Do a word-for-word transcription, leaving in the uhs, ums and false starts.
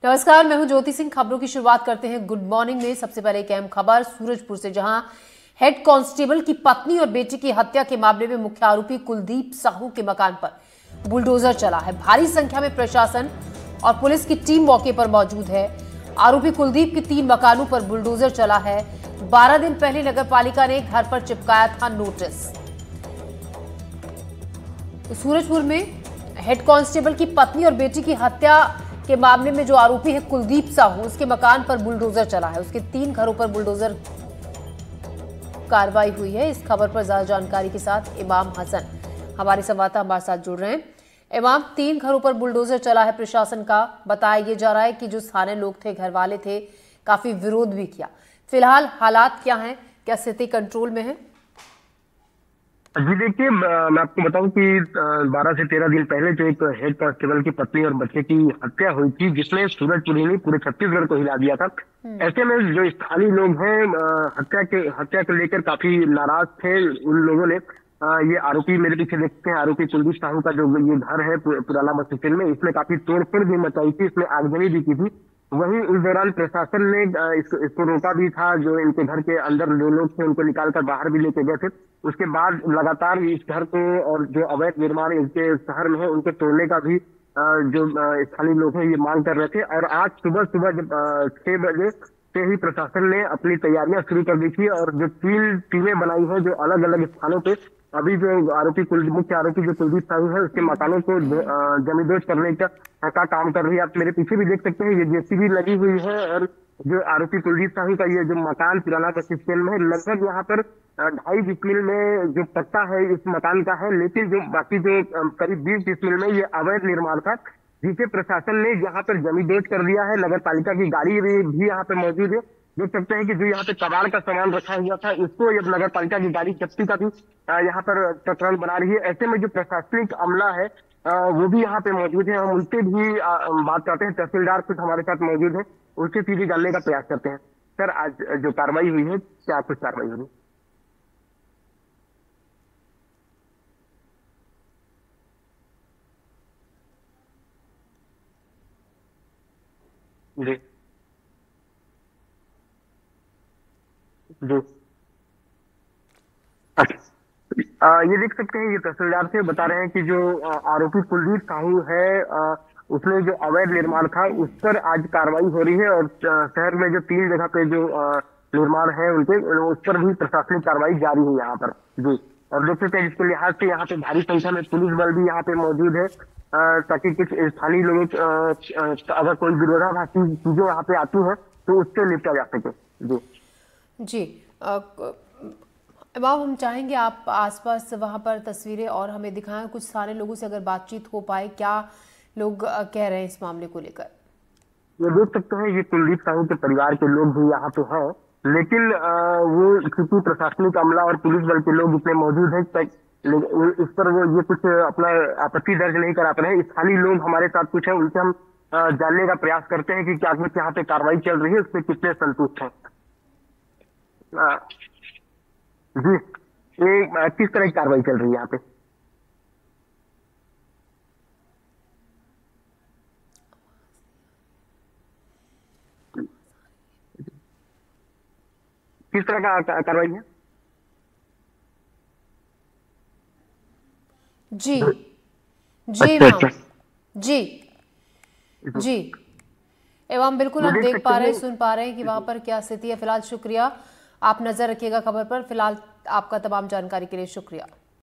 नमस्कार, मैं हूं ज्योति सिंह। खबरों की शुरुआत करते हैं गुड मॉर्निंग में। सबसे पहले एक अहम खबर सूरजपुर से, जहां हेड कांस्टेबल की पत्नी और बेटी की हत्या के मामले में मुख्य आरोपी कुलदीप साहू के मकान पर बुलडोजर चला है। भारी संख्या में प्रशासन और पुलिस की टीम मौके पर मौजूद है। आरोपी कुलदीप के तीन मकानों पर बुलडोजर चला है। बारह दिन पहले नगर पालिका ने घर पर चिपकाया था नोटिस। तो सूरजपुर में हेड कांस्टेबल की पत्नी और बेटी की हत्या के मामले में जो आरोपी है कुलदीप साहू, उसके मकान पर बुलडोजर चला है। उसके तीन घरों पर बुलडोजर कार्रवाई हुई है। इस खबर पर ज्यादा जानकारी के साथ इमाम हसन हमारे संवाददाता हमारे साथ जुड़ रहे हैं। इमाम, तीन घरों पर बुलडोजर चला है प्रशासन का। बताया ये जा रहा है कि जो स्थानीय लोग थे, घर वाले थे, काफी विरोध भी किया। फिलहाल हालात क्या हैं, क्या स्थिति कंट्रोल में है? जी देखिए, मैं आपको बताऊं कि बारह से तेरह दिन पहले जो एक हेड कांस्टेबल की पत्नी और बच्चे की हत्या हुई थी, जिसने सूरजपुर ही नहीं पूरे छत्तीसगढ़ को हिला दिया था। ऐसे में जो स्थानीय लोग हैं, हत्या के हत्या को लेकर काफी नाराज थे। उन लोगों ने ये आरोपी, मेरे पीछे देखते हैं, आरोपी कुलदीप साहू का जो ये घर है पुराना बस स्टैंड में, इसमें काफी तोड़फोड़ भी मचाई थी, इसमें आगजनी भी की थी। वहीं उस दौरान प्रशासन ने इसको, इसको रोका भी था। जो इनके घर के अंदर जो लोग थे उनको निकालकर बाहर भी लेके गए थे। उसके बाद लगातार इस घर को और जो अवैध निर्माण इनके शहर में है उनके तोड़ने का भी जो स्थानीय लोग हैं ये मांग कर रहे थे। और आज सुबह सुबह जब छह बजे से ही प्रशासन ने अपनी तैयारियां शुरू कर दी थी और जो तीन टीमें बनाई है जो अलग अलग स्थानों पे, अभी जो आरोपी कुलदीप मुख्य आरोपी जो कुलदीप साहू है उसके मकानों को जमींदोज करने का, का काम कर रही है। आप मेरे पीछे भी देख सकते हैं, ये जेसीबी लगी हुई है। और जो आरोपी कुलदीप साहू का ये जो मकान पुराना बस स्टैंड में है, लगभग यहाँ पर ढाई डिसमिल में जो पट्टा है इस मकान का है। लेकिन जो बाकी जो करीब बीस डिसमिल में ये अवैध निर्माण था, जिसे प्रशासन ने यहाँ पर जमींदोज कर दिया है। नगर पालिका की गाड़ी भी यहाँ पे मौजूद है। देख सकते हैं कि जो यहाँ पे कबाड़ का सामान रखा हुआ था, इसको अब नगर पालिका की गाड़ी जब्ती का भी यहाँ पर प्रकरण बना रही है। ऐसे में जो प्रशासनिक अमला है वो भी यहाँ पे मौजूद है। हम उनसे भी बात करते हैं। तहसीलदार खुद हमारे साथ मौजूद है, उनसे सीधी जानने का प्रयास करते हैं। सर, आज जो कार्रवाई हुई है, क्या कुछ कार्रवाई हुई? जी जी अच्छा, ये देख सकते हैं, ये तहसीलदार से बता रहे हैं कि जो आरोपी कुलदीप साहू है, आ, उसने जो अवैध निर्माण था उस पर आज कार्रवाई हो रही है। और शहर में जो तीन जगह पे जो निर्माण है उनके, उस पर भी प्रशासनिक कार्रवाई जारी है यहाँ पर। जी, और देख सकते हैं जिसके लिहाज से यहाँ पे भारी संख्या में पुलिस बल भी यहाँ पे मौजूद है, ताकि कुछ स्थानीय लोग अगर कोई विरोधाभासी चीजें यहाँ पे आती है तो उससे निपटा जा सके। जी जी इमाम, हम चाहेंगे आप आसपास वहां पर तस्वीरें और हमें दिखाएं। कुछ सारे लोगों से अगर बातचीत हो पाए, क्या लोग कह रहे हैं इस मामले को लेकर? ये देख सकते हैं, ये कुलदीप साहू के परिवार के लोग भी यहाँ पे हैं, लेकिन वो क्योंकि प्रशासनिक अमला और पुलिस बल के लोग इतने मौजूद हैं, इस पर वो ये कुछ अपना आपत्ति दर्ज नहीं करा पा रहे हैं। स्थानीय लोग हमारे साथ कुछ है, उनसे हम जानने का प्रयास करते हैं कि क्या कुछ यहाँ पे कार्रवाई चल रही है, उस पर कितने संतुष्ट हैं। जी, ये किस तरह की कार्रवाई चल रही है यहाँ पे? किस तरह का कार्रवाई है? जी जी अच्छा, अच्छा। जी जी एवं बिल्कुल हम देख पा रहे हैं, सुन पा रहे हैं कि वहां पर क्या स्थिति है। फिलहाल शुक्रिया, आप नजर रखिएगा खबर पर। फिलहाल आपका तमाम जानकारी के लिए शुक्रिया।